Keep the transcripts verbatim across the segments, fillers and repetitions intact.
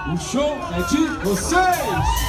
O show é de vocês!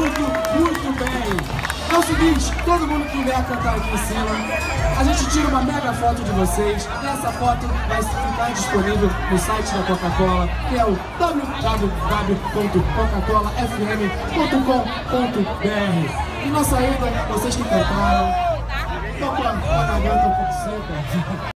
Muito, muito bem. É o seguinte, todo mundo que vier cantar aqui em cima, a gente tira uma mega foto de vocês e essa foto vai ficar disponível no site da Coca-Cola, que é o w w w ponto coca cola f m ponto com ponto b r. E na saída, vocês que cantaram, tô com a garganta um pouco seca.